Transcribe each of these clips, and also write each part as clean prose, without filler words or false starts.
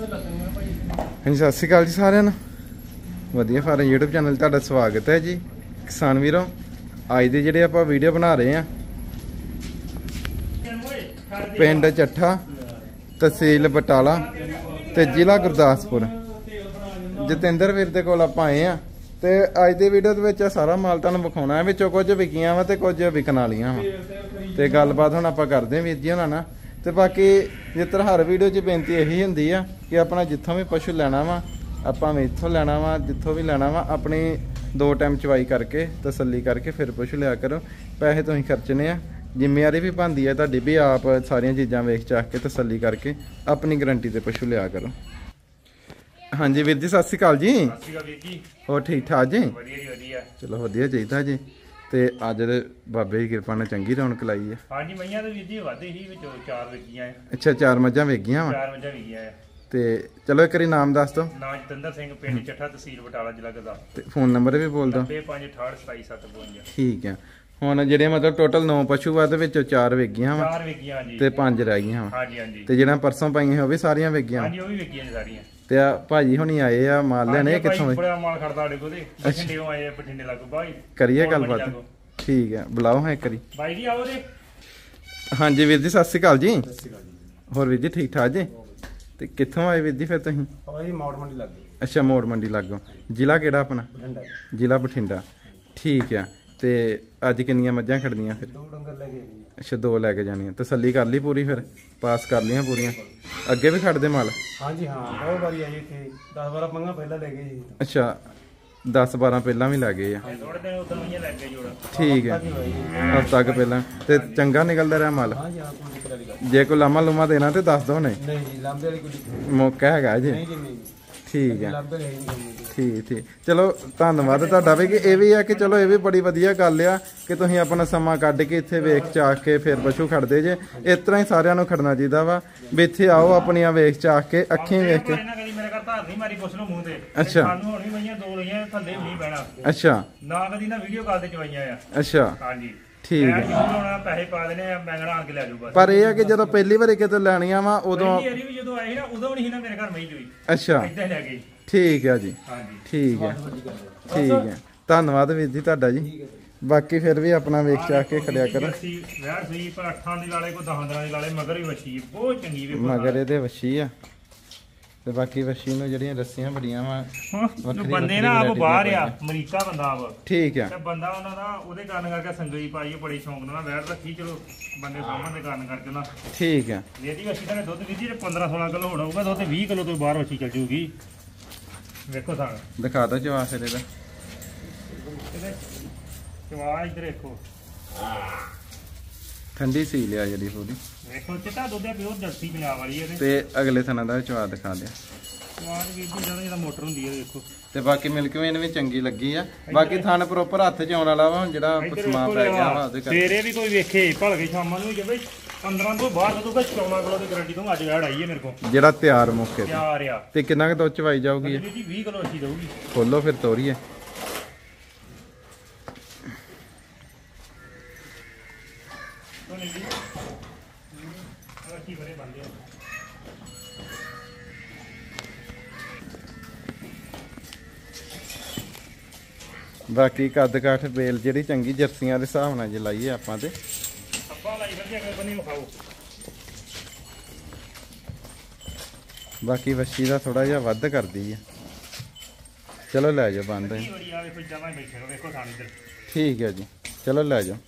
ਹਾਂਜੀ ਸਤਿ ਸ਼੍ਰੀ ਅਕਾਲ ਜੀ ਸਾਰਿਆਂ ਨੂੰ। ਵਧੀਆ ਫਾਰਮ YouTube ਚੈਨਲ ਤੁਹਾਡਾ ਸਵਾਗਤ ਹੈ ਜੀ ਕਿਸਾਨ ਵੀਰੋ। ਅੱਜ ਦੇ ਜਿਹੜੇ ਆਪਾਂ ਵੀਡੀਓ ਬਣਾ ਰਹੇ ਆ ਪਿੰਡ ਚੱਠਾ ਤਹਿਸੀਲ ਬਟਾਲਾ ਤੇ ਜ਼ਿਲ੍ਹਾ ਗੁਰਦਾਸਪੁਰ ਜਤਿੰਦਰ ਵੀਰ ਦੇ ਕੋਲ ਆਪਾਂ ਆਏ ਆ ਤੇ ਅੱਜ ਦੇ ਵੀਡੀਓ ਦੇ ਵਿੱਚ ਸਾਰਾ ਮਾਲ ਤੁਹਾਨੂੰ ਵਿਖਾਉਣਾ ਹੈ। ਵਿੱਚੋਂ ਕੁਝ ਵਿਕੀਆਂ ਵਾ ਤੇ ਕੁਝ ਵਿਕਣ ਵਾਲੀਆਂ ਵਾ ਤੇ ਗੱਲਬਾਤ ਹੁਣ ਆਪਾਂ ਕਰਦੇ ਹਾਂ ਵੀਰ ਜੀ ਉਹਨਾਂ ਨਾਲ। ਤੇ ਬਾਕੀ ਜਿੱਤਰ ਹਰ ਵੀਡੀਓ 'ਚ ਬੇਨਤੀ ਇਹੀ ਹੁੰਦੀ ਆ ਕਿ ਆਪਣਾ ਜਿੱਥੋਂ ਵੀ ਪਸ਼ੂ ਲੈਣਾ ਵਾ ਆਪਾਂ ਇੱਥੋਂ ਲੈਣਾ ਵਾ, ਜਿੱਥੋਂ ਵੀ ਲੈਣਾ ਵਾ ਆਪਣੀ 2 ਟਾਈਮ ਚਵਾਈ ਕਰਕੇ ਤਸੱਲੀ ਕਰਕੇ ਫਿਰ ਪਸ਼ੂ ਲਿਆ ਕਰੋ। ਪੈਸੇ ਤੁਸੀਂ ਖਰਚਣੇ ਆ, ਜ਼ਿੰਮੇਵਾਰੀ ਵੀ ਬਣਦੀ ਹੈ ਤੁਹਾਡੀ ਵੀ ਆਪ ਸਾਰੀਆਂ ਚੀਜ਼ਾਂ ਵੇਖ ਚਾਖ ਕੇ ਤਸੱਲੀ ਕਰਕੇ ਆਪਣੀ ਗਰੰਟੀ ਤੇ ਪਸ਼ੂ ਲਿਆ ਕਰੋ। ਹਾਂਜੀ ਵੀਰ ਜੀ ਸਤਿ ਸ਼੍ਰੀ ਅਕਾਲ ਜੀ। ਸਤਿ ਸ਼੍ਰੀ ਅਕਾਲ ਵੀਰ ਜੀ। ਹੋਰ ਠੀਕ ਠਾਕ ਜੀ? ਵਧੀਆ ਜੀ ਵਧੀਆ। ਚਲੋ ਵਧੀਆ ਚਾਹੀਦਾ ਜੀ। ਤੇ ਅੱਜ ਦੇ ਬਾਬੇ ਦੀ ਕਿਰਪਾ ਨਾਲ ਚੰਗੀ ਰੌਣਕ ਲਾਈ ਹੈ। ਹਾਂਜੀ ਮਈਆਂ ਤੇ ਵੀਰ ਜੀ ਵਾਧੇ ਹੀ ਵਿੱਚੋਂ 4 ਵਿਕੀਆਂ ਆ। ਅੱਛਾ 4 ਮੱਝਾਂ ਵੇਚ ਗਈਆਂ ਵਾ। 4 ਮੱਝਾਂ ਵਿਕੀਆਂ ਆ। ਤੇ ਚਲੋ ਇੱਕ ਵਾਰੀ ਨਾਮ ਦੱਸ ਦਿਓ। ਨਾਮ ਜਤਿੰਦਰ ਸਿੰਘ, ਪਿੰਡ ਚੱਠਾ, ਤਹਿਸੀਲ ਬਟਾਲਾ, ਜ਼ਿਲ੍ਹਾ ਗੁਰਦਾਸਪੁਰ। ਤੇ ਫੋਨ ਨੰਬਰ ਵੀ ਬੋਲ ਦਿਓ। 9568277752। ਠੀਕ ਆ। ਹੁਣ ਜਿਹੜੇ ਮਤਲਬ ਟੋਟਲ 9 ਪਸ਼ੂ ਆ ਦੇ ਵਿੱਚੋਂ 4 ਵੇਚ ਗਈਆਂ ਵਾ। 4 ਵਿਕੀਆਂ ਜੀ ਤੇ 5 ਰਹਿ ਗਈਆਂ ਵਾ। ਹਾਂਜੀ ਹਾਂਜੀ। ਤੇ ਜਿਹੜਾ ਪਰਸੋਂ ਪਾਈਆਂ ਸੀ ਉਹ ਵੀ ਸਾਰੀਆਂ ਵੇਚ ਗਈਆਂ। ਹਾਂਜੀ ਉਹ ਵੀ ਵਿਕੀਆਂ ਨੇ ਸਾਰੀਆਂ। ਤੇ ਆ ਭਾਜੀ ਹੁਣੀ ਆਏ ਆ ਮਾਲ ਲੈਣੇ ਕਿੱਥੋਂ? ਬੜਾ ਮਾਲ ਖੜਦਾ ਸਾਡੇ ਕੋਲ ਤੇ ਬਠਿੰਡੇੋਂ ਆਏ ਆ, ਬਠਿੰਡੇ ਲੱਗੋ ਬਾਈ। ਕਰੀਏ ਗੱਲਬਾਤ। ਠੀਕ ਹੈ ਬੁਲਾਓ ਹਾਂ ਇੱਕ ਵਾਰੀ। ਬਾਈ ਜੀ ਆਓ ਜੀ। ਹਾਂਜੀ ਵੀਰ ਜੀ ਸਤਿ ਸ਼੍ਰੀ ਅਕਾਲ ਜੀ। ਸਤਿ ਸ਼੍ਰੀ ਅਕਾਲ ਜੀ। ਹੋਰ ਵੀਰ ਜੀ ਠੀਕ ਠਾਕ ਜੀ? ਤੇ ਕਿੱਥੋਂ ਆਏ ਵੀਰ ਜੀ ਫਿਰ ਤੁਸੀਂ? ਜੀ ਮੋੜ ਮੰਡੀ ਲੱਗ ਗਈ। ਅੱਛਾ ਮੋੜ ਮੰਡੀ ਲੱਗੋ। ਜ਼ਿਲ੍ਹਾ ਕਿਹੜਾ ਆਪਣਾ? ਬਠਿੰਡਾ। ਜ਼ਿਲ੍ਹਾ ਬਠਿੰਡਾ। ਠੀਕ ਆ। ਤੇ ਅੱਜ ਕਿੰਨੀਆਂ ਮੱਝਾਂ ਖੜਦੀਆਂ ਫਿਰ? 2 ਡੰਗਰ ਲੈ ਕੇ ਜੀ। ਅੱਛਾ 2 ਲੈ ਕੇ ਜਾਣੀਆਂ। ਤਸੱਲੀ ਕਰ ਲਈ ਪੂਰੀ ਫਿਰ? ਪਾਸ ਕਰ ਲੀਆਂ ਪੂਰੀਆਂ? ਅੱਗੇ ਵੀ ਖੜਦੇ ਮਾਲ? ਹਾਂਜੀ ਹਾਂ ਬਹੁਤ ਵਾਰੀ ਆਈ ਇੱਥੇ 10-12 ਪੰਗਾ ਪਹਿਲਾਂ ਲੈ ਗਏ ਜੀ। ਅੱਛਾ 10-12 ਪਹਿਲਾਂ ਵੀ ਲੈ ਗਏ ਆ। ਥੋੜੇ ਦਿਨ ਉਦੋਂ ਮਈਆਂ ਲੈ ਕੇ ਜੋੜ। ਠੀਕ ਹੈ ਹਫ਼ਤਾ ਕੁ ਪਹਿਲਾਂ। ਤੇ ਚੰਗਾ ਨਿਕਲਦਾ ਰਿਹਾ ਮਾਲ? ਹਾਂਜੀ ਹਾਂ ਕੋਈ ਦਿੱਕਤ ਵਾਲੀ ਗੱਲ ਜੇ ਕੋਈ ਲਾਮਾ ਲੂਮਾ ਦੇਣਾ ਤੇ ਦੱਸ ਦੋ ਨੇ। ਨਹੀਂ ਜੀ ਲਾਂਬੇ ਵਾਲੀ ਕੋਈ ਮੌਕਾ ਹੈਗਾ ਜੀ? ਨਹੀਂ ਜੀ ਨਹੀਂ। ਠੀਕ ਹੈ ਲਾਂਬੇ ਹੈ ਨਹੀਂ। ਠੀਕ ਚਲੋ ਧੰਨਵਾਦ ਤੁਹਾਡਾ ਵੀ। ਕਿ ਇਹ ਵੀ ਆ ਕਿ ਚਲੋ ਇਹ ਵੀ ਬੜੀ ਵਧੀਆ ਗੱਲ ਆ ਕਿ ਤੁਸੀਂ ਆਪਣਾ ਸਮਾਂ ਕੱਢ ਕੇ ਇੱਥੇ ਵੇਖ ਚਾਖ ਕੇ ਫਿਰ ਪਸ਼ੂ ਖੜਦੇ ਜੇ। ਇਸ ਤਰ੍ਹਾਂ ਹੀ ਸਾਰਿਆਂ ਨੂੰ ਖੜਨਾ ਚਾਹੀਦਾ ਵਾ ਵੀ ਇੱਥੇ ਆਓ ਆਪਣੀਆਂ ਵੇਖ ਚਾਖ ਕੇ ਅੱਖੀਂ ਵੇਖ ਕੇ। ਮੇਰੇ ਘਰ ਧਾਰ ਨਹੀਂ ਮਾਰੀ ਪੁੱਛ ਲਓ ਮੂੰਹ ਤੇ। ਅੱਛਾ ਸਾਨੂੰ ਹੁਣ ਵੀ ਮਈਆਂ 2 ਲਈਆਂ ਥੱਲੇ ਵੀ ਨਹੀਂ ਪੈਣਾ। ਅੱਛਾ ਨਾ ਕਦੀ ਨਾ ਵੀਡੀਓ ਕਾਲ ਤੇ ਚਵਾਈਆਂ ਆ। ਅੱਛਾ ਹਾਂਜੀ ਠੀਕ ਹੈ। ਹੁਣ ਪੈਸੇ ਪਾ ਦੇਣੇ ਆ, ਮੈਂਗਣਾ ਆਣ ਕੇ ਲੈ ਜਾਊ ਬਸ। ਪਰ ਇਹ ਆ ਕਿ ਜਦੋਂ ਪਹਿਲੀ ਵਾਰੀ ਕਿਤੇ ਲੈਣੀਆਂ ਵਾ ਉਦੋਂ ਪਹਿਲੀ ਵਾਰੀ ਵੀ ਜਦੋਂ ਆਏ ਨਾ ਉਦੋਂ ਵੀ ਨਹੀਂ ਨਾ ਮੇਰੇ ਘਰ ਮਈ ਜੋਈ। ਅੱਛਾ ਇੱਦਾਂ ਲੈ ਗਏ। ਠੀਕ ਹੈ ਜੀ। ਹਾਂਜੀ ਠੀਕ ਹੈ ਠੀਕ ਹੈ। ਧੰਨਵਾਦ ਵੀਰ ਜੀ ਤੁਹਾਡਾ ਜੀ। ਬਾਕੀ ਫਿਰ ਵੀ ਆਪਣਾ ਵੇਖ ਚਾਖ ਕੇ ਖੜਿਆ ਕਰੋ। ਵੈਰ ਸਹੀ ਪਰ 8 ਦੀ ਲਾਲੇ ਕੋ 10 ਦਿਨਾਂ ਦੀ ਲਾਲੇ ਮਗਰ ਵੀ ਵਛੀ ਬਹੁਤ ਚੰਗੀ ਵੇ। ਮਗਰ ਇਹਦੇ ਵੱਛੀ ਆ ਤੇ ਬਾਕੀ ਵੱਛੀ ਨੂੰ ਜਿਹੜੀਆਂ ਰੱਸੀਆਂ ਬੜੀਆਂ ਵਾ ਬੰਦੇ ਨਾ ਆਪ ਬਾਹਰ ਆ ਅਮਰੀਕਾ ਬੰਦਾ ਆਪ। ਠੀਕ ਆ। ਤੇ ਬੰਦਾ ਉਹਨਾਂ ਦਾ ਉਹਦੇ ਕਾਰਨ ਕਰਕੇ ਸੰਗਈ ਪਾਈ ਬੜੀ ਸ਼ੌਂਕ ਨਾਲ ਵੈਰ ਰੱਖੀ। ਚਲੋ ਬੰਦੇ ਸਾਹਮਣੇ ਦੇ ਕਾਰਨ ਕਰਕੇ ਨਾ ਠੀਕ ਆ। ਇਹਦੀ ਵੱਛੀ ਦਾ ਦੁੱਧ ਵੀ ਜੀ 15-16 ਕਿਲੋ ਹੋਣਾ ਹੋਊਗਾ। ਦੁੱਧ 20 ਕਿਲੋ ਤੋਂ ਬਾਹਰ ਵੱਛੀ ਚੱਲ ਜੂਗੀ। ਵੇਖੋ ਸਾਂ ਦਿਖਾ ਦੋ ਚਵਾ ਫਿਰ ਇਹਦਾ ਚਵਾ ਇੱਧਰ ਦੇਖੋ। ਠੰਡੀ ਸੀ ਲਿਆ ਜਿਹੜੀ ਪੂਰੀ। ਵੇਖੋ ਚਿੱਟਾ ਦੁੱਧ ਹੈ ਪਿਓਰ ਜਰਸੀ ਪੰਜਾਬ ਵਾਲੀ ਇਹਦੇ। ਤੇ ਅਗਲੇ ਥਣਾ ਦਾ ਚਵਾ ਦਿਖਾ ਦਿਆ। ਚਵਾ ਦੀ ਵੀਰ ਜੀ ਜਦੋਂ ਮੋਟਰ ਹੁੰਦੀ ਹੈ ਦੇਖੋ। ਤੇ ਬਾਕੀ ਮਿਲਕ ਵੇਨ ਵੀ ਚੰਗੀ ਲੱਗੀ ਆ। ਬਾਕੀ ਥਣ ਪ੍ਰੋਪਰ ਹੱਥ 'ਚ ਆਉਣ ਵਾਲਾ ਵਾ। ਹੁਣ ਜਿਹੜਾ ਸਮਾਨ ਪੈ ਗਿਆ ਵਾ ਉਹਦੇ ਕਰਕੇ ਸਵੇਰੇ ਵੀ ਕੋਈ ਵੇਖੇ ਭਲ ਕੇ ਸ਼ਾਮਾਂ ਨੂੰ ਵੀ ਬਈ 15 ਤੋਂ ਬਾਅਦ ਜਦੋਂ 14 ਕਿਲੋ ਦੀ ਗਾਰੰਟੀ ਤੋਂ ਅੱਜ ਗਾੜ ਆਈ ਹੈ ਮੇਰੇ ਕੋਲ ਜਿਹੜਾ ਤਿਆਰ ਮੌਕੇ ਤੇ। ਤਿਆਰ ਆ। ਤੇ ਕਿੰਨਾ ਕੁ ਦੁੱਧ ਚਵਾਈ ਜਾਊਗੀ? ਜੀ 20 ਕਿਲੋ ਅੱਛੀ ਦਊਗੀ। ਖੋਲੋ ਫਿਰ ਤੋਰੀਏ। ਬਾਕੀ ਕੱਦ ਕਾਠ ਬੇਲ ਜਿਹੜੀ ਚੰਗੀ ਜਰਸੀਆਂ ਦੇ ਹਿਸਾਬ ਨਾਲ ਜੇ ਲਾਈਏ ਆਪਾਂ ਤੇ ਬਾਕੀ ਵੱਛੀ ਦਾ ਥੋੜਾ ਜਿਹਾ ਵੱਧ ਕਰਦੀ ਆ। ਚਲੋ ਲੈ ਜਾਓ ਬੰਦ। ਠੀਕ ਹੈ ਜੀ ਚਲੋ ਲੈ ਜਾਓ।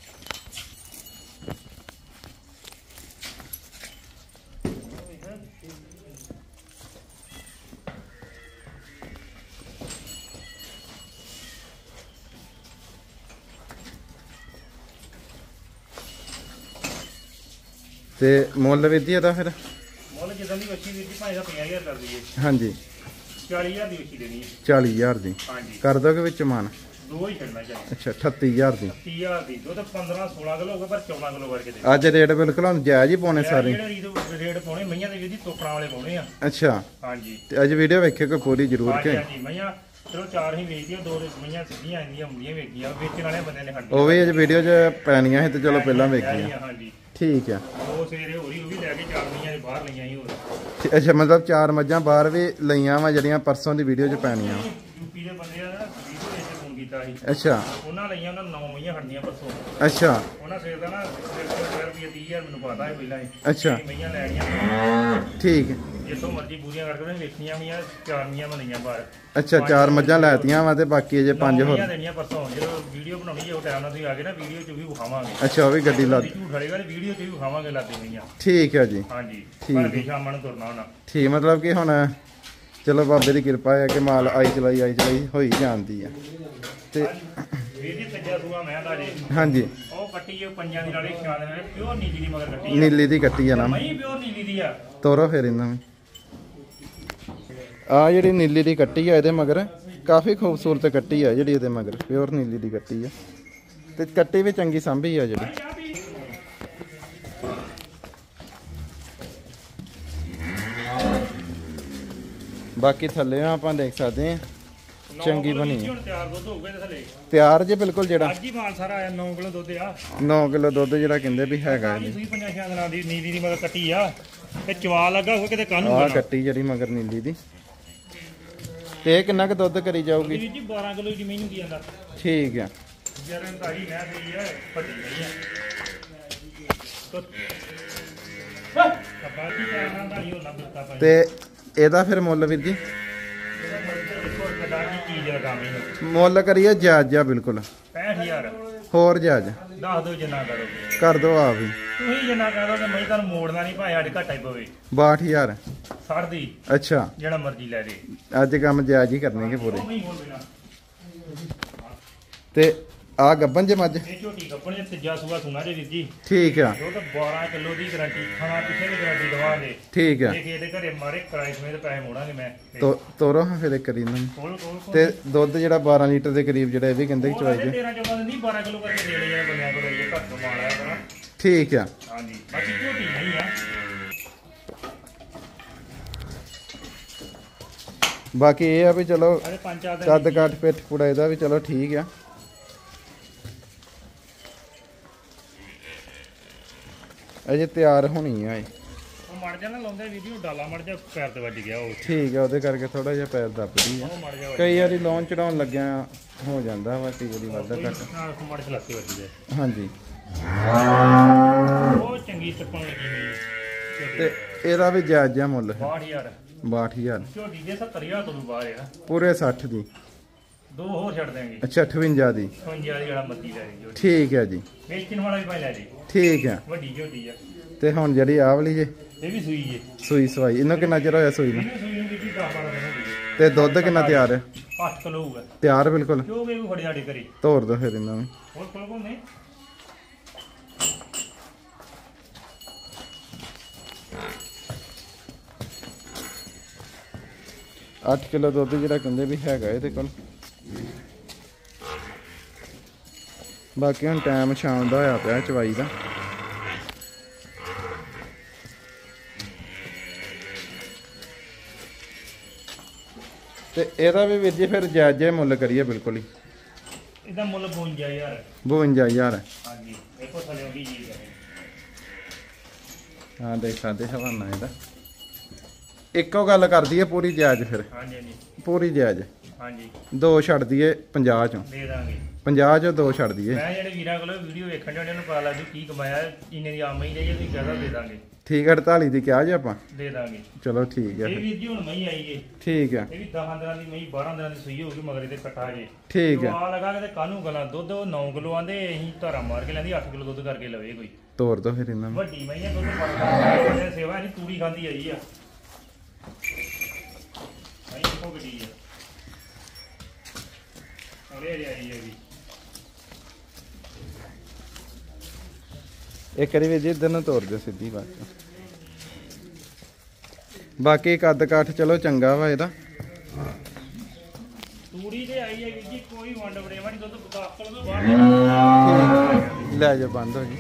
ਤੇ ਮੁੱਲ ਵੀਰ ਜੀ ਇਹਦਾ ਫਿਰ? ਮੁੱਲ ਜਿੱਦਾਂ ਦੀ ਵੱਛੀ ਵੀਰ ਜੀ ਭਾਵੇਂ 50,000 ਕਰ ਦਈਏ। ਹਾਂਜੀ 40,000 ਦੀ ਵੱਛੀ ਦੇਣੀ ਹੈ। 40,000 ਦੀ ਹਾਂਜੀ ਕਰ ਦੋਗੇ ਵਿੱਚ ਮਾਨ? 2 ਹੀ ਛੱਡਣਾ ਚਾਹੀਦਾ। ਅੱਛਾ 38,000 ਦੀ। 30,000 ਦੀ ਦੁੱਧ 15-16 ਕਿਲੋ ਹੋਊਗਾ ਪਰ 14 ਕਿਲੋ ਕਰਕੇ ਦੇ। ਅੱਜ ਰੇਟ ਬਿਲਕੁਲ ਹੁਣ ਜਾਇਜ਼ ਹੀ ਪਾਉਣੇ ਸਾਰੇ। ਜਿਹੜੇ ਰੇਟ ਪਾਉਣੇ ਮਈਆਂ ਦੇ ਵੀਰ ਜੀ ਤੋਕੜਾਂ ਵਾਲੇ ਪਾਉਣੇ ਆ। ਅੱਛਾ ਹਾਂਜੀ ਤੇ ਅੱਜ ਵੀਡੀਓ ਵੇਖਿਓ ਕੋਈ ਪੂਰੀ ਜ਼ਰੂਰ ਕੇ। ਹਾਂਜੀ ਮਈਆਂ ਚਲੋ 4 ਹੀ ਵੇਚਦੀਆਂ 2 ਮਈਆਂ ਸਿੱਧੀਆਂ ਆਉਂਦੀਆਂ ਹੁੰਦੀਆਂ ਵੇਖੀਆਂ ਵੇਚਣ ਵਾਲੇ ਬੰਦੇ ਨੇ ਹੱਡੀ। ਉਹ ਵੀ ਅੱਜ ਵੀਡੀਓ 'ਚ ਪੈਣੀਆਂ ਸੀ ਤੇ ਚਲੋ ਪਹਿਲਾਂ ਵੇਖੀਆਂ। ਹਾਂਜੀ ਠੀਕ ਆ। ਉਹ ਸਵੇਰੇ ਹੋਰੀ ਉਹ ਵੀ ਲੈ ਕੇ 4 ਮਹੀਆਂ ਬਾਹਰ ਲਈਆਂ ਸੀ ਹੋਰ। ਅੱਛਾ ਮਤਲਬ 4 ਮੱਝਾਂ ਬਾਹਰ ਵੀ ਲਈਆਂ ਵਾ ਜਿਹੜੀਆਂ ਪਰਸੋਂ ਦੀ ਵੀਡੀਓ 'ਚ ਪੈਣੀਆਂ। ਯੂਪੀ ਦੇ ਬੰਦੇ ਆ ਨਾ ਵੀਡੀਓ ਵਿੱਚ ਫੋਨ ਕੀਤਾ ਸੀ। ਅੱਛਾ ਉਹਨਾਂ ਲਈਆਂ ਉਹਨਾਂ 9 ਮਹੀਆਂ ਖੜਨੀਆਂ ਪਰਸੋਂ। ਅੱਛਾ ਉਹਨਾਂ ਸਵੇਰ ਦਾ ਨਾ ਰੁਪਏ 30,000 ਮੈਨੂੰ ਪਤਾ ਹੈ ਪਹਿਲਾਂ ਹੀ। ਅੱਛਾ ਮਹੀਆਂ ਲੈਣੀਆਂ ਠੀਕ। ਜਿੱਥੋਂ ਮਰਜ਼ੀ ਪੂਰੀਆਂ ਕਰਕੇ ਉਹਨੇ ਵੇਚਣੀਆਂ ਵੀ ਆ 4 ਮਹੀਆਂ ਬਣੀਆਂ ਬਾਹਰ। ਅੱਛਾ 4 ਮੱਝਾਂ ਲੈਤੀਆਂ ਵਾ ਤੇ ਬਾਕੀ ਅਜੇ 5 ਹੋਰ ਦੇਣੀਆਂ ਪਰਸੋਂ। ਜਦੋਂ ਵੀਡੀਓ ਬਣਾਉਣੀ ਜੇ ਉਹ ਟਾਈਮ ਨਾਲ ਤੁਸੀਂ ਆ ਗਏ ਨਾ ਵੀਡੀਓ 'ਚ ਵੀ ਵਿਖਾਵਾਂਗੇ। ਅੱਛਾ ਉਹ ਵੀ ਗੱਡੀ ਲਾ ਝੂਠ ਵਾਲੀ ਗੱਲ ਵੀਡੀਓ 'ਚ ਵੀ ਵਿਖਾਵਾਂਗੇ ਲਾਦੀ ਹੋਈਆਂ। ਠੀਕ ਹੈ ਜੀ। ਹਾਂਜੀ ਠੀਕ ਪਰ ਸ਼ਾਮਾਂ ਨੂੰ ਤੁਰਨਾ ਹੋਣਾ। ਠੀਕ ਮਤਲਬ ਕਿ ਹੁਣ ਚਲੋ ਬਾਬੇ ਦੀ ਕਿਰਪਾ ਹੈ ਕਿ ਮਾਲ ਆਈ ਚਲਾਈ ਹੋਈ ਜਾਂਦੀ ਆ ਤੇ ਵੀਰ ਜੀ ਤੀਜਾ ਸੂਆ ਮੈਂ ਦਾ ਜੀ। ਹਾਂਜੀ ਉਹ ਕੱਟੀ ਉਹ ਪੰਜਾਂ ਦੀ ਨਾਲੇ ਛਾਂ ਦੇ ਨਾਲ ਪਿਓਰ ਨੀਲੀ ਦੀ ਮਗਰ ਕੱਟੀ। ਨੀਲੀ ਦੀ ਕੱਟੀ ਆ ਨਾ ਮਈ ਪਿਓਰ ਨੀਲੀ ਦੀ ਆ। ਤੋਰੋ ਫਿਰ ਇਹਨਾਂ ਨੂੰ। ਆ ਜਿਹੜੀ ਨੀਲੀ ਦੀ ਕੱਟੀ ਆ ਇਹਦੇ ਮਗਰ ਕਾਫੀ ਖੂਬਸੂਰਤ ਕੱਟੀ ਆ ਜਿਹੜੀ ਇਹਦੇ ਮਗਰ ਪਿਓਰ ਨੀਲੀ ਦੀ ਕੱਟੀ ਆ ਤੇ ਕੱਟੀ ਵੀ ਚੰਗੀ ਸਾਂਭੀ ਆ ਜਿਹੜੀ। ਬਾਕੀ ਥੱਲੇ ਆਪਾਂ ਦੇਖ ਸਕਦੇ ਆ ਚੰਗੀ ਬਣੀ ਹੁਣ ਤਿਆਰ ਦੁੱਧ ਹੋਊਗਾ ਇਹਦੇ ਥੱਲੇ। ਤਿਆਰ ਜੇ ਬਿਲਕੁਲ ਜਿਹੜਾ ਅੱਜ ਹੀ ਮਾਲ ਸਾਰਾ ਆਇਆ 9 ਕਿਲੋ ਦੁੱਧ ਆ। 9 ਕਿਲੋ ਦੁੱਧ ਜਿਹੜਾ ਕਹਿੰਦੇ ਵੀ ਹੈਗਾ ਇਹਦੇ। ਤੁਸੀਂ 5-6 ਦਿਨਾਂ ਦੀ ਨੀਲੀ ਦੀ ਮਗਰ ਕੱਟੀ ਆ ਤੇ ਚਵਾ ਲੱਗਾ ਹੋ ਕਿਤੇ ਕਾਨੂੰ ਆ ਕੱਟੀ ਜਿਹੜੀ ਮਗਰ ਨੀਲੀ ਦੀ ਤੇ ਇਹ ਕਿੰਨਾ ਕੁ ਦੁੱਧ ਕਰੀ ਜਾਊਗੀ ਜੀ 12 ਕਿਲੋ ਜ਼ਮੀਨ ਹੁੰਦੀ ਜਾਂਦਾ। ਠੀਕ ਆ ਜਰਨ ਤਾਈ ਮੈਂ ਸਹੀ ਹੈ ਵੱਡੀ ਨਹੀਂ ਆ ਤਾਂ ਬਾਕੀ ਕਾਰਨ ਦਾ ਹੀ ਉਹ ਨਾ ਦਿੱਤਾ ਭਾਈ ਤੇ ਇਹਦਾ ਫਿਰ ਮੁੱਲ ਵੀਰ ਜੀ ਚੀਜ਼ ਲਗਾਵੀਂ ਮੁੱਲ ਕਰੀਏ ਜਾਇਜ਼ ਆ ਬਿਲਕੁਲ 65000 ਹੋਰ ਜਾਇਜ਼ ਦੱਸ ਦਿਓ ਜਿੰਨਾ ਕਰੋ ਕਰ ਦੋ ਆ ਵੀ ਤੁਸੀਂ ਜਿੰਨਾ ਕਰੋ ਤੇ ਮੈਂ ਤੁਹਾਨੂੰ ਮੋੜਨਾ ਨਹੀਂ ਭਾਵੇਂ ਸਾਡੇ ਘਾਟਾ ਹੀ ਪਵੇ 62000 60 ਦੀ ਅੱਛਾ ਜਿਹੜਾ ਮਰਜ਼ੀ ਲੈ ਦੇ ਅੱਜ ਕੰਮ ਜਾਇਜ਼ ਹੀ ਕਰਨੇਗੇ ਪੂਰੇ ਨਹੀਂ ਹੋਣ ਬਿਨਾ ਤੇ ਆ ਗੱਬਨ ਜੇ ਮੱਝ ਇਹ ਝੋਟੀ ਕੱਪਣ ਜੇ ਤੀਜਾ ਸੂਆ ਸੁਣਾ ਜੇ ਵੀਰ ਜੀ ਠੀਕ ਆ ਉਹ ਤਾਂ 12 ਕਿਲੋ ਦੀ ਗਾਰੰਟੀ ਖਾਣਾ ਪਿੱਛੇ ਦੀ ਗਾਰੰਟੀ ਦਵਾਂਗੇ ਠੀਕ ਆ ਇਹ ਇਹਦੇ ਘਰੇ ਮਾਰੇ ਕਿਰਾਏ ਸਮੇਤ ਪੈਸੇ ਮੋੜਾਂਗੇ ਮੈਂ ਤੋਰੋ ਹਾਂ ਫਿਰ ਕਰੀ ਇਹਨਾਂ ਨੂੰ ਕੋਲ ਤੇ ਦੁੱਧ ਜਿਹੜਾ 12 ਲੀਟਰ ਦੇ ਕਰੀਬ ਜਿਹੜਾ ਇਹ ਵੀ ਕਹਿੰਦੇ ਕਿ ਚਵਾਈ ਜੇ 13 14 ਦਿਨ 12 ਕਿਲੋ ਕਰਕੇ ਦੇ ਲਿਆ ਬੰਦਿਆਂ ਕੋਲ ਇਹ ਘੱਟ ਤੋਂ ਮਾਲ ਆਇਆ ਕਰਾਂ ਠੀਕ ਆ ਹਾਂਜੀ ਬਾਕੀ ਝੋਟੀ ਨਹੀਂ ਆ ਬਾਕੀ ਇਹ ਆ ਵੀ ਚਲੋ ਅਰੇ 5-4 ਦਿਨ ਕੱਦ ਕਾਠ ਪਿੱਠ ਪੁੜਾ ਇਹਦਾ ਵੀ ਚਲੋ ਠੀਕ ਆ ਅਜੇ ਤਿਆਰ ਹੋਣੀ ਆ ਇਹ ਉਹ ਮੜ ਜਾ ਨਾ ਲਾਉਂਦੇ ਵੀਡੀਓ ਡਾਲਾ ਮੜ ਜਾ ਪੈਰ ਤੇ ਵੱਜ ਗਿਆ ਉਹ ਠੀਕ ਆ ਉਹਦੇ ਕਰਕੇ ਥੋੜਾ ਜਿਹਾ ਪੈਰ ਦੱਬਦੀ ਆ ਉਹ ਮੜ ਜਾ ਕਈ ਵਾਰੀ ਲਾਉਣ ਚੜਾਉਣ ਲੱਗਿਆ ਹੋ ਜਾਂਦਾ ਵਾ ਕਈ ਵਾਰੀ ਵਾਧਾ ਘੱਟ ਨਾਲ ਮੜ ਚਲਾਤੇ ਵੱਜ ਗਏ ਹਾਂਜੀ ਉਹ ਚੰਗੀ ਤੱਪਣ ਲੱਗੀ ਮੇਰੀ ਤੇ ਇਹਦਾ ਵੀ ਜਾਇਜ਼ ਆ ਮੁੱਲ 62000 62000 ਝੋਟੀ ਦੇ 70000 ਤੋਂ ਵੀ ਬਾਹਰ ਆ ਪੂਰੇ 60 ਦੀ ਦੋ ਹੋਰ ਛੱਡ ਦੇਾਂਗੇ ਅੱਛਾ 58 ਦੀ 56 ਦੀ ਜਿਹੜਾ ਮੱਤੀ ਲੈ ਜੀ ਝੋਟੀ ਠੀਕ ਹੈ ਜੀ ਵੇਚਣ ਵਾਲਾ ਵੀ ਭਾਈ ਲੈ ਜੀ ਠੀਕ ਆ ਵੱਡੀ ਝੋਟੀ ਆ ਤੇ ਹੁਣ ਜਿਹੜੀ ਆਹ ਵਾਲੀ ਜੇ ਇਹ ਵੀ ਸੂਈ ਜੇ ਸੂਈ ਸਵਾਈ ਇਹਨੂੰ ਕਿੰਨਾ ਚਿਰ ਹੋਇਆ ਸੂਈ ਨੂੰ ਇਹਨੂੰ ਸੂਈ ਨੂੰ ਵੀ 10-12 ਦਿਨ ਹੋ ਗਏ ਤੇ ਦੁੱਧ ਕਿੰਨਾ ਤਿਆਰ ਹੈ 8 ਕਿਲੋ ਹੋਊਗਾ ਤਿਆਰ ਬਿਲਕੁਲ ਕਿਉਂ ਵੀ ਫੜੀ ਸਾਡੇ ਘਰੇ ਤੋੜ ਦੋ ਫਿਰ ਇਹਨਾਂ ਨੂੰ ਹੋਰ ਕੋਲ ਕੋਲ ਨੇ 8 ਕਿਲੋ ਦੁੱਧ ਜਿਹੜਾ ਕਹਿੰਦੇ ਵੀ ਹੈਗਾ ਇਹਦੇ ਕੋਲ ਬਾਕੀ ਹੁਣ ਟਾਈਮ ਸ਼ਾਮ ਦਾ ਹੋਇਆ ਪਿਆ ਚਵਾਈ ਦਾ ਤੇ ਇਹਦਾ ਵੀ ਵੀਰ ਜੀ ਫਿਰ ਜਾਇਜ਼ ਜਿਹਾ ਮੁੱਲ ਕਰੀਏ ਬਿਲਕੁਲ ਹੀ ਇਹਦਾ ਮੁੱਲ 52000 52000 ਹਾਂਜੀ ਦੇਖੋ ਥਲੇ ਉਹਦੀ ਜੀ ਹੈ ਹਾਂ ਦੇਖ ਸਕਦੇ ਹਵਾਨਾ ਇਹਦਾ ਇੱਕੋ ਗੱਲ ਕਰਦੀ ਹੈ ਪੂਰੀ ਜਾਇਜ਼ ਫਿਰ ਹਾਂਜੀ ਹਾਂਜੀ ਪੂਰੀ ਜਾਇਜ਼ ਹਾਂਜੀ ਦੋ ਛੱਡ ਦਈਏ 50 ਚੋਂ ਦੇ ਦਾਂਗੇ 50 ਚੋਂ ਦੋ ਛੱਡ ਦਈਏ ਮੈਂ ਜਿਹੜੇ ਵੀਰਾਂ ਕੋਲ ਵੀਡੀਓ ਵੇਖਣ ਜਾਂਦੇ ਨੂੰ ਪਤਾ ਲੱਗਦਾ ਕੀ ਕਮਾਇਆ ਇੰਨੇ ਦੀ ਆਮਦਨੀ ਲਈ ਅਸੀਂ ਜ਼ਿਆਦਾ ਦੇ ਦਾਂਗੇ ਠੀਕ ਹੈ 48 ਦੀ ਕਿਹਾ ਜੀ ਆਪਾਂ ਦੇ ਦਾਂਗੇ ਚਲੋ ਠੀਕ ਹੈ ਇਹ ਵੀਰ ਜੀ ਹੁਣ ਮਈ ਆਈ ਜੇ ਠੀਕ ਹੈ ਇਹ ਵੀ 10 ਦਿਨਾਂ ਦੀ ਮਈ 12 ਦਿਨਾਂ ਦੀ ਸੂਈ ਹੋਊਗੀ ਮਗਰ ਇਹਦੇ ਕੱਟਾ ਜੇ ਠੀਕ ਹੈ ਆ ਲਗਾ ਕੇ ਤੇ ਕਾਨੂੰ ਗਲਾ ਦੁੱਧ 9 ਕਿਲੋ ਆਂਦੇ ਅਸੀਂ ਧਾਰਾ ਮਾਰ ਕੇ ਲੈਂਦੀ 8 ਕਿਲੋ ਦੁੱਧ ਕਰਕੇ ਲਵੇ ਕੋਈ ਤੋਰ ਦੋ ਫਿਰ ਇਹਨਾਂ ਨੂੰ ਵੱਡੀ ਮਈ ਆ ਦੁੱਧ ਫੜਦਾ ਸੇਵਾ ਨਹੀਂ ਤੂੜੀ ਖਾਂਦੀ ਆਈ ਆ ਭਾਈ ਦੇਖੋ ਗੱਡੀ ਆ ਅਰੇ ਅਰੇ ਆਈ ਹੈਗੀ ਇਹ ਕਰੀ ਵੀ ਜੀ ਇਧਰ ਨੂੰ ਤੋਰ ਦਿਓ ਸਿੱਧੀ ਬਾਤ ਬਾਕੀ ਕੱਦ ਕਾਠ ਚਲੋ ਚੰਗਾ ਵਾ ਇਹਦਾ ਤੂੜੀ ਤੇ ਆਈ ਹੈਗੀ ਜੀ ਕੋਈ ਵੰਡ ਵੜੇਵਾ ਨਹੀਂ ਦੁੱਧ 10 ਕਿਲੋ ਤੋਂ ਬਾਹਰ ਲੈ ਜਾ ਬੰਦ ਹੋ ਜੀ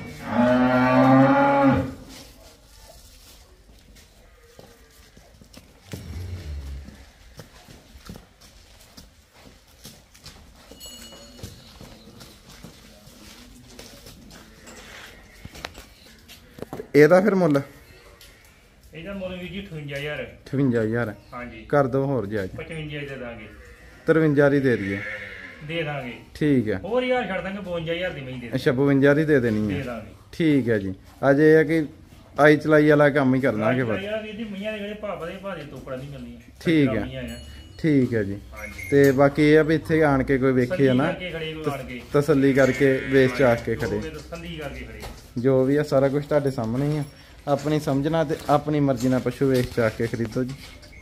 ਇਹਦਾ ਫਿਰ ਮੁੱਲ ਇਹਦਾ ਮੁੱਲ ਵੀਰ ਜੀ 58000 58000 ਹਾਂਜੀ ਕਰ ਦੋ ਹੋਰ ਜਾਇਜ਼ 55 ਦੇ ਦਾਂਗੇ 53 ਦੀ ਦੇ ਦਈਏ ਦੇ ਦਾਂਗੇ ਠੀਕ ਹੈ ਹੋਰ ਯਾਰ ਛੱਡ ਦਾਂਗੇ 52000 ਦੀ ਮਹੀਂ ਦੇ ਅੱਛਾ 52 ਦੀ ਦੇ ਦੇਣੀ ਦੇ ਹੈ ਦਾਂਗੇ ਠੀਕ ਹੈ ਜੀ ਅੱਜ ਇਹ ਹੈ ਕਿ ਆਈ ਚਲਾਈ ਵਾਲਾ ਕੰਮ ਹੀ ਕਰਨਾ ਕਿ ਬਸ ਯਾਰ ਵੀਰ ਜੀ ਮਈਆਂ ਦੇ ਜਿਹੜੇ ਭਾਪਾ ਦੇ ਭਾਦੇ ਤੋਕੜਾ ਨਹੀਂ ਮਿਲਦੀਆਂ ਠੀਕ ਹੈ। ਮਈਆਂ ਆ। ਠੀਕ ਹੈ ਜੀ ਹਾਂਜੀ ਤੇ ਬਾਕੀ ਇਹ ਆ ਵੀ ਇੱਥੇ ਆਣ ਕੇ ਕੋਈ ਵੇਖੇ ਆ ਨਾ ਕਰਕੇ ਖੜੇ ਕੋ ਆਣ ਕੇ ਤਸੱਲੀ ਕਰਕੇ ਵੇਚ ਚਾਖ ਕੇ ਖੜੇ ਸੰਧੀ ਕਰਕੇ ਖੜੇ ਜੋ ਵੀ ਆ ਸਾਰਾ ਕੁਝ ਤੁਹਾਡੇ ਸਾਹਮਣੇ ਹੀ ਆ ਆਪਣੀ ਸਮਝਣਾ ਤੇ ਆਪਣੀ ਮਰਜ਼ੀ ਨਾਲ ਪਸ਼ੂ ਵੇਚ ਚਾਖ ਕੇ ਖਰੀਦੋ ਜੀ।